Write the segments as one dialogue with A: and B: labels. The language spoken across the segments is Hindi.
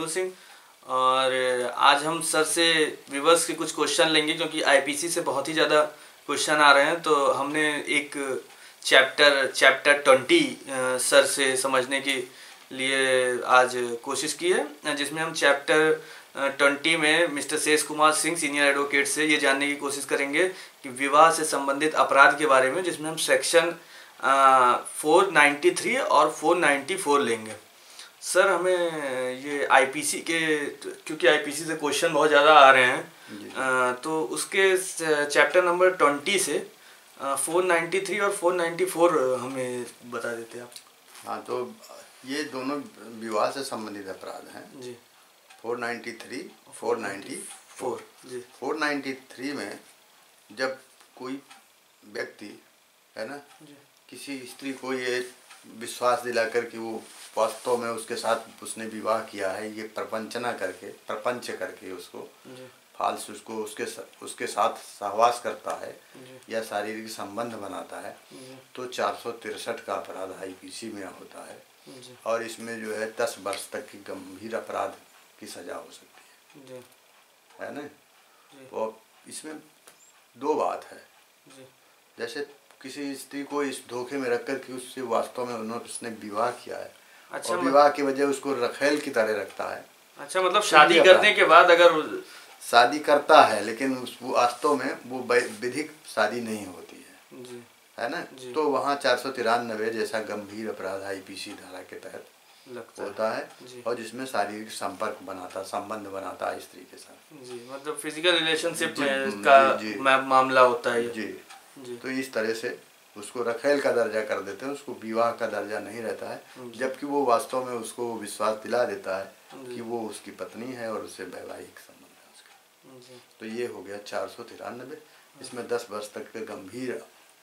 A: सोनू सिंह। और आज हम सर से विवर्स के कुछ क्वेश्चन लेंगे, क्योंकि आईपीसी से बहुत ही ज़्यादा क्वेश्चन आ रहे हैं। तो हमने एक चैप्टर 20 सर से समझने के लिए आज कोशिश की है, जिसमें हम चैप्टर 20 में मिस्टर शेष कुमार सिंह सीनियर एडवोकेट से ये जानने की कोशिश करेंगे कि विवाह से संबंधित अपराध के बारे में, जिसमें हम सेक्शन 493 और 494 लेंगे। सर, हमें ये आईपीसी के, क्योंकि आईपीसी से क्वेश्चन बहुत ज़्यादा आ रहे हैं, तो उसके चैप्टर नंबर 20 से 493 और 494 हमें बता देते आप।
B: हाँ, तो ये दोनों विवाह से संबंधित अपराध हैं
A: जी।
B: 493, 494
A: जी।
B: 493 में जब कोई व्यक्ति है ना
A: जी।
B: किसी स्त्री को ये विश्वास दिलाकर कि वो वास्तव में उसके साथ उसने विवाह किया है, ये प्रपंच करके उसको फाल्स उसको उसके साथ सहवास करता है या शारीरिक संबंध बनाता है, तो 463 का अपराध आईपीसी में होता है। और इसमें जो है 10 वर्ष तक की गंभीर अपराध की सजा हो सकती है ना। तो इसमें दो बात है, जैसे किसी स्त्री को इस धोखे में रखकर कि उससे वास्तव में उसने विवाह किया है। अच्छा, और विवाह की वजह उसको रखेल की तरह रखता है।
A: अच्छा, मतलब शादी करने के बाद अगर
B: शादी करता है लेकिन वास्तव में वो विधिक शादी नहीं होती है ना, तो वहाँ 493 जैसा गंभीर अपराध आईपीसी धारा के तहत होता है, और जिसमें शारीरिक संबंध बनाता है स्त्री के साथ।
A: जी, मतलब फिजिकल रिलेशनशिप का मामला होता है
B: जी। तो इस तरह से उसको रखेल का दर्जा कर देते हैं, उसको विवाह का दर्जा नहीं रहता है, जबकि वो वास्तव में उसको विश्वास दिला देता है कि वो उसकी पत्नी है और उससे वैवाहिक संबंध है उसका। तो ये हो गया 493। इसमें 10 वर्ष तक के गंभीर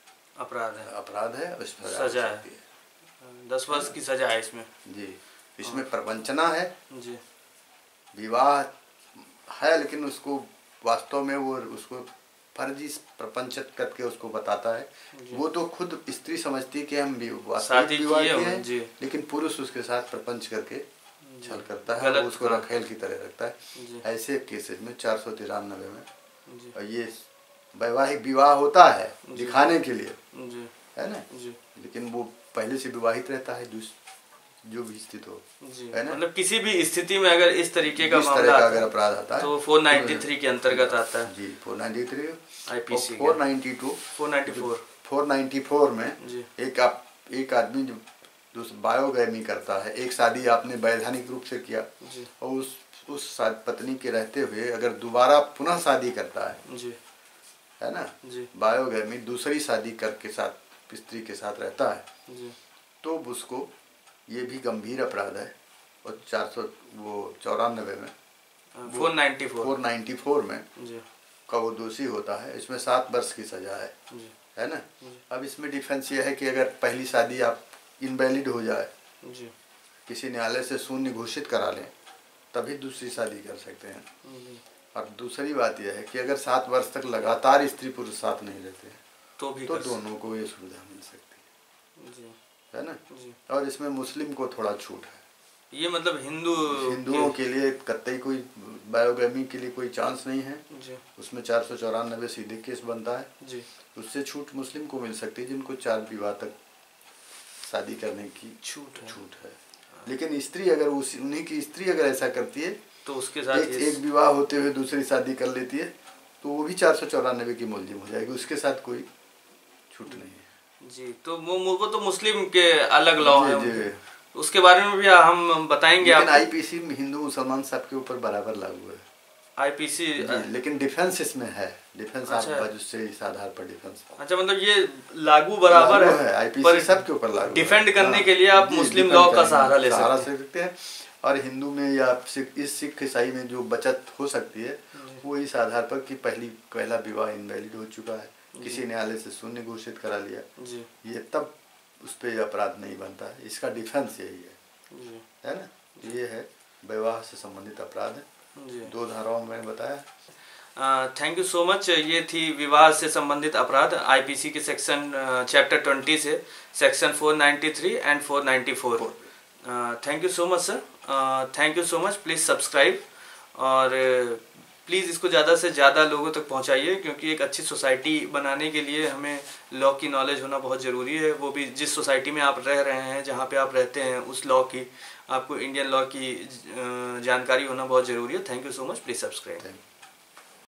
B: अपराध है, उस पर
A: सजा है। 10 वर्ष की सजा है इसमें।
B: जी। इसमें प्रवंचना है
A: जी।
B: विवाह है लेकिन उसको वास्तव में वो उसको फर्जी प्रपंच करके उसको बताता है। वो तो खुद स्त्री समझती है कि हम विवाह किए हैं, लेकिन पुरुष उसके साथ प्रपंच करके छल करता है, वो उसको रखेल की तरह रखता है। ऐसे केसेस में 493 में, और ये वैवाहिक विवाह होता है दिखाने के लिए, है ना, लेकिन वो पहले से विवाहित रहता है जो भी स्थित हो, है ना।
A: मतलब किसी भी स्थिति में अगर इस तरीके का
B: मामला अगर अपराध आता है
A: तो 493 के अंतर्गत आता है।
B: जी। 493
A: आईपीसी
B: 492 494 में एक आदमी जो बायोगैमी करता है, एक शादी आपने वैधानिक रूप से किया और उस पत्नी के रहते हुए अगर दोबारा पुनः शादी करता है ना, बायोगैमी दूसरी शादी करके साथ स्त्री के साथ रहता है, तो उसको ये भी गंभीर अपराध है। और 494 में 494 में का वो दोषी होता है। इसमें 7 वर्ष की सजा है ना। अब इसमें डिफेंस ये है कि अगर पहली शादी आप इनवैलिड हो जाए, किसी न्यायालय से शून्य घोषित करा लें, तभी दूसरी शादी कर सकते हैं। और दूसरी बात यह है कि अगर 7 वर्ष तक लगातार स्त्री पुरुष साथ नहीं रहते हैं तो दोनों को ये सुविधा मिल सकती है ना। और इसमें मुस्लिम को थोड़ा छूट है।
A: ये मतलब
B: हिंदुओं के लिए कतई कोई बायोगैमी के लिए कोई चांस नहीं है। उसमें 494 सीधे केस बनता है। उससे छूट मुस्लिम को मिल सकती है जिनको 4 विवाह तक शादी करने की छूट है। लेकिन स्त्री अगर उन्हीं की स्त्री अगर ऐसा करती है
A: तो उसके साथ
B: एक विवाह होते हुए दूसरी शादी कर लेती है, तो वो भी 494 की मुलजिम हो जाएगी, उसके साथ कोई छूट नहीं है।
A: जी। तो वो तो मुस्लिम के अलग लॉ है, उसके बारे में भी हम बताएंगे।
B: लेकिन आईपीसी में हिंदू मुसलमान सबके ऊपर बराबर लागू है
A: आईपीसी,
B: लेकिन डिफेंस इसमें है। डिफेंस उससे इस आधार पर डिफेंस।
A: अच्छा, मतलब ये लागू बराबर है
B: आईपीसी सबके ऊपर लागू।
A: डिफेंड करने के लिए आप मुस्लिम लॉ का सहारा ले
B: सकते हैं। और हिंदू में या सिख ईसाई में जो बचत हो सकती है वो इस आधार पर कि पहला विवाह इनवैलिड हो चुका है, किसी न्यायालय से शून्य घोषित करा लिया, ये तब उस पर अपराध नहीं बनता है। इसका डिफेंस यही है ना। ये है विवाह से संबंधित अपराध है, 2 धाराओं में बताया।
A: Thank you so much. ये थी विवाह से संबंधित अपराध आईपीसी के सेक्शन चैप्टर 20 से section 493 and 494। Thank you so much sir, thank you so much. Please subscribe और प्लीज़ इसको ज़्यादा से ज़्यादा लोगों तक पहुंचाइए, क्योंकि एक अच्छी सोसाइटी बनाने के लिए हमें लॉ की नॉलेज होना बहुत ज़रूरी है। वो भी जिस सोसाइटी में आप रह रहे हैं, जहाँ पे आप रहते हैं, उस लॉ की, आपको इंडियन लॉ की जानकारी होना बहुत ज़रूरी है। Thank you so much. Please subscribe.